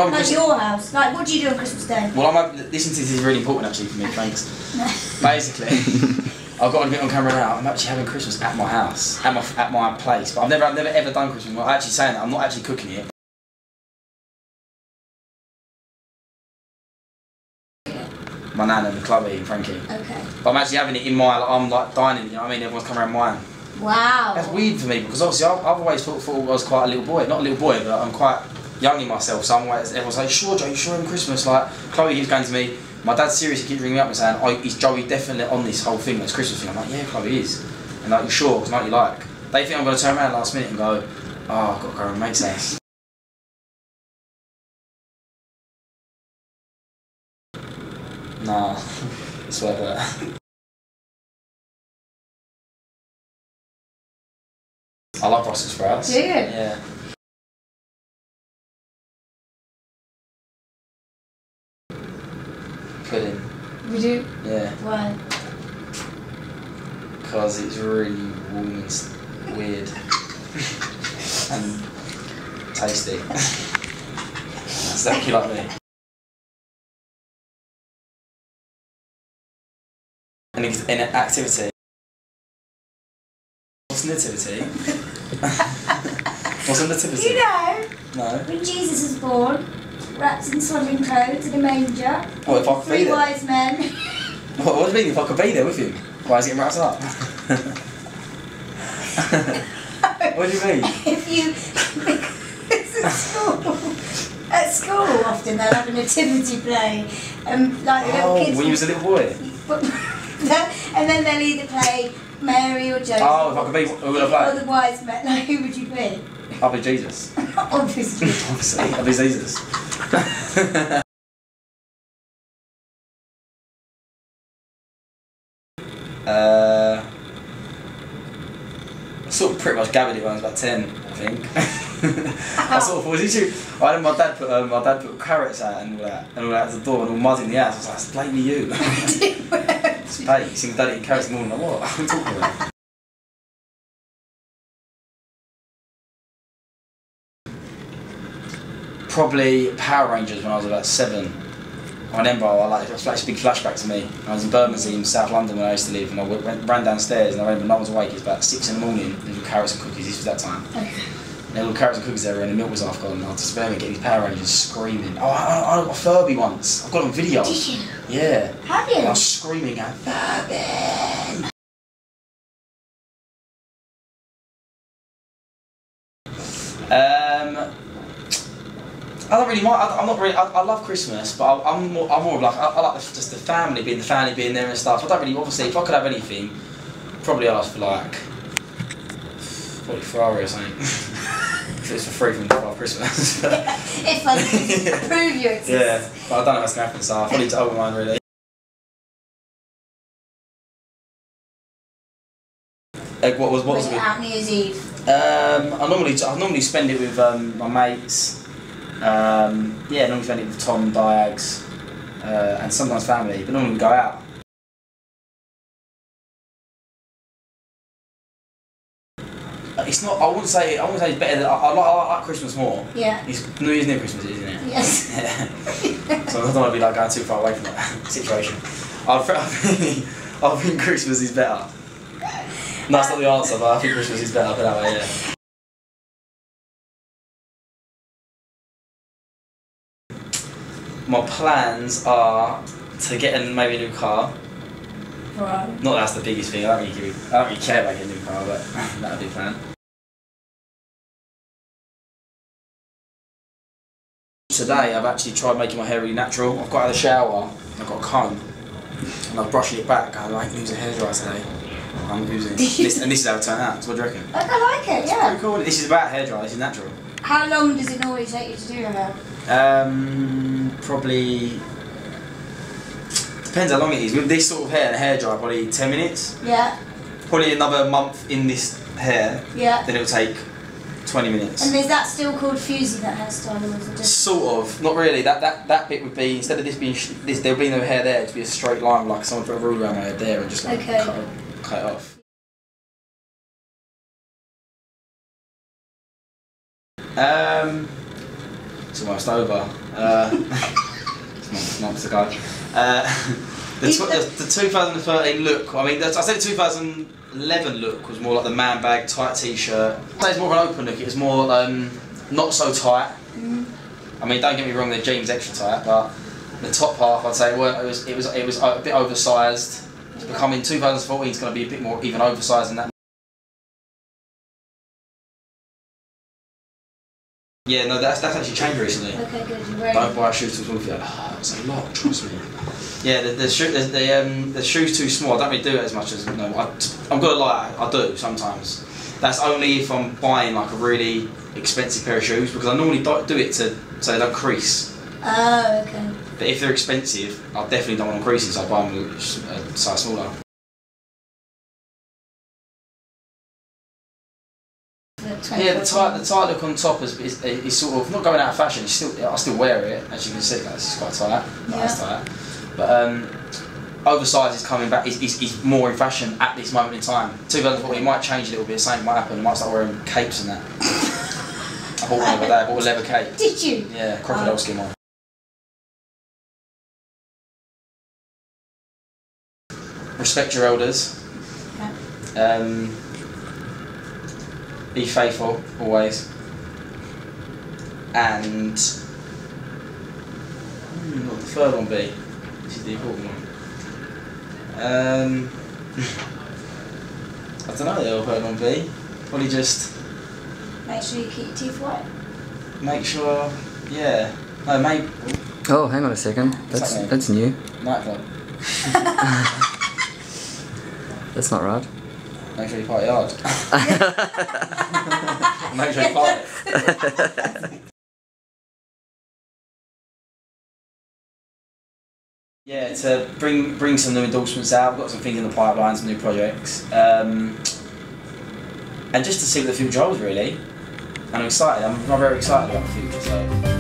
having like Christmas. your house. Like, what do you do on Christmas Day? Well, listen to this is really important actually for me. Thanks. Basically, I've got to get on camera now. I'm actually having Christmas at my house, at my place. But I've never ever done Christmas. I'm actually saying that I'm not actually cooking it. My nan and Chloe and Frankie. Okay. But I'm actually having it in my, I'm like dining, you know what I mean? Everyone's coming around mine. Wow. That's weird for me because obviously I've always thought I was quite a little boy. Not a little boy, but I'm quite young in myself. So I'm always, everyone's like, sure Joe, you sure having Christmas? Like, Chloe keeps going to me, my dad seriously keeps ringing me up and saying, oh, is Joey definitely on this whole thing, this Christmas thing? I'm like, yeah, Chloe is. And like, you sure? Because like you like. They think I'm going to turn around last minute and go, oh, I've got to go to my mate's house. Nah, it's worth it. I love Brussels sprouts. Do you? Yeah. Pudding. We do? Yeah. Why? Because it's really warm and weird. And tasty. Exactly like me. An activity. What's a nativity? What's a nativity? You know, No. when Jesus was born, wrapped in swaddling clothes in a manger, What if I could be three there? wise men. What do you mean if I could be there with him? Why is he getting wrapped up? What do you mean? If you, at school often they'll have a nativity play, like the little kids. When you was a little boy? And then they'll either play Mary or Joseph. Oh, if I could be, who would I play? Or the wise men. Like, who would you be? I'll be Jesus. Obviously. Obviously, I'll be Jesus. I sort of pretty much gathered it when I was about 10, I think. I sort of was issue. I had my dad put carrots out and all that at the door and all mud in the house. I was like, it's blatantly you. It's bait. You see my dad eating carrots in the morning. I'm like, what? What are you talking about? Probably Power Rangers when I was about 7. I remember it was a big flashback to me. I was in Bermondsey in South London when I used to live, and I ran downstairs and I remember no one was awake. It was about 6 in the morning. There were carrots and cookies. This was that time. There were carrots and cookies there, and the milk was half gone. And I was just remember getting these Power Rangers screaming. Oh, I got a Furby once. I've got it on video. Did you? Yeah. Have you? And I was screaming out Furby. I don't really mind. I'm not really. I love Christmas, but I'm more of like I like just the family being there and stuff. I don't really. Obviously, if I could have anything, probably I'd ask for like probably Ferrari or something. If it's for free from Christmas. If I could prove you exist. Yeah, but I don't know if that's gonna happen. So I probably don't mind really. Like what was it? Out New Year's Eve. I normally spend it with my mates. Yeah, normally spend it with Tom, Diags, and sometimes family, but normally we go out. It's not. I wouldn't say it's better. Than, I like Christmas more. Yeah. It's New Year's New Christmas, isn't it? Yes. Yeah. So I don't want to be like going too far away from that situation. I think Christmas is better. No, that's not the answer, but I think Christmas is better. Put it that way, yeah. My plans are to get maybe a new car. Right. Not that's the biggest thing. I don't really care about getting a new car, but that'd be a plan. Today I've actually tried making my hair really natural. I've got out of the shower, I've got a comb, and I'm brushing it back. I like using a hairdryer today. I'm using this, and this is how it turned out. So what do you reckon? I like it, yeah. Pretty cool. This is about hairdryer. This is natural. How long does it normally take you to do your hair? Probably depends how long it is. With this sort of hair and a hairdryer, probably 10 minutes. Yeah. Probably another month in this hair. Yeah. Then it'll take 20 minutes. And is that still called fusing, that hairstyle, or is it just... Sort of, not really. That bit would be, instead of this being there'll be no hair there. It'd be a straight line, like someone put a ruler around my head there and just like cut it off. It's almost over. months ago. The 2013 look, I mean, I said the 2011 look was more like the man bag, tight t-shirt. I'd say it's more of an open look, it was more not so tight. I mean, don't get me wrong, the jeans extra tight, but the top half, I'd say, it was a bit oversized. It's becoming 2014 is going to be a bit more even oversized than that. Yeah, no, that's actually changed recently. Okay, good. Don't buy shoes too small. Oh, that's a lot, trust me. Yeah, the shoe's too small. I don't really do it as much as, I'm gonna lie, I do sometimes. That's only if I'm buying like a really expensive pair of shoes, because I normally don't do it so they don't crease. Oh, okay. But if they're expensive, I definitely don't want them creasing, so I buy them a size smaller. Yeah, the tight look on top is sort of not going out of fashion. I still wear it, as you can see. This is quite tight. That's tight. But oversized is coming back. Is more in fashion at this moment in time. 2014 it might change a little bit. Something might happen. I might start wearing capes and that. I bought one the other day. I bought a leather cape. Did you? Yeah, crocodile skin one. Respect your elders. Okay. Be faithful, always. And what would the third one be? This is the important one. I don't know what the third one be. Probably just make sure you keep your teeth white. Make sure, yeah. No, maybe. Oh, hang on a second. That's new. Nightclub. That's not right. Make sure you party hard. Make sure you party. Yeah, to bring some new endorsements out. We've got some things in the pipeline, some new projects, and just to see what the future holds really. And I'm excited. I'm very excited about the future. So.